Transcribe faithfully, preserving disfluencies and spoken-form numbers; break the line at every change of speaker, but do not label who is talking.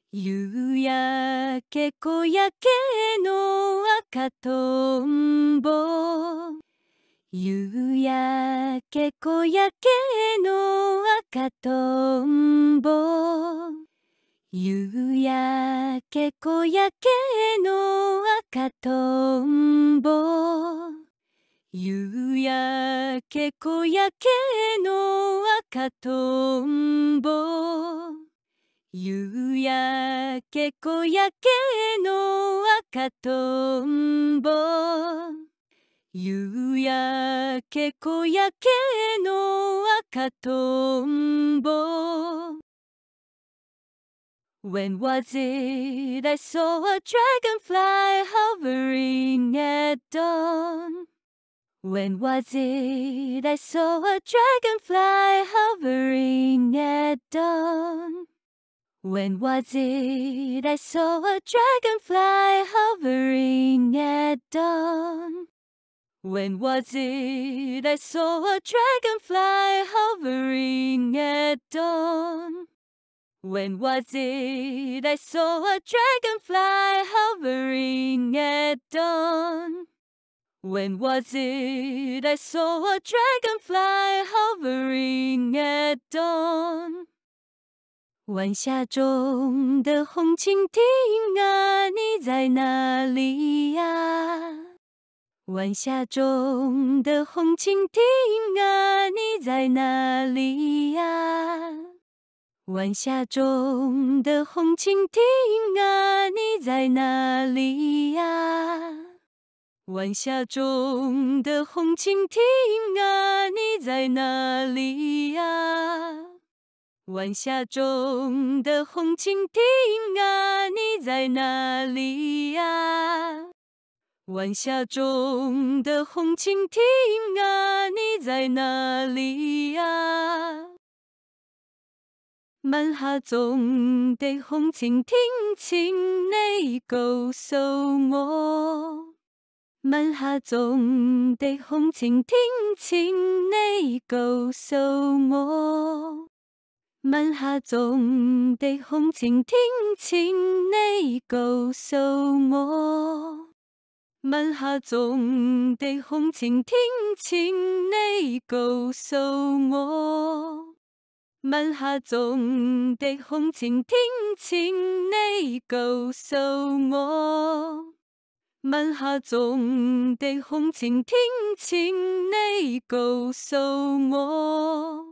夕焼け小焼けの赤とんぼ夕焼け小焼けの赤とんぼ夕焼け小焼けの赤とんぼ夕焼け小焼けの赤とんぼ夕焼け小焼けの赤とんぼ夕焼け小焼けの赤とんぼ When was it I saw a dragonfly hovering at dawn? When was it I saw a dragonfly hovering at dawn? When was it I saw a dragonfly hovering at dawn? When was it I saw a dragonfly hovering at dawn? When was it I saw a dragonfly hovering at dawn? When was it I saw a dragonfly hovering at dawn? 晚霞中的红蜻蜓啊，你在哪里呀？晚霞中的红蜻蜓啊，你在哪里呀？晚霞中的红蜻蜓啊，你在哪里呀？晚霞中的红蜻蜓啊，你在哪里呀？晚霞中的红蜻蜓啊，你在哪里呀？晚霞中的红蜻蜓啊，你在哪里呀？晚霞中的紅蜻蜓，請你告訴我。晚霞中的紅蜻蜓，請你告訴我。晚霞中的紅蜻蜓，請你告訴我。晚霞中的紅蜻蜓，請你告訴我。晚霞中的紅蜻蜓，請你告訴我。晚霞中的紅蜻蜓，請你告訴我。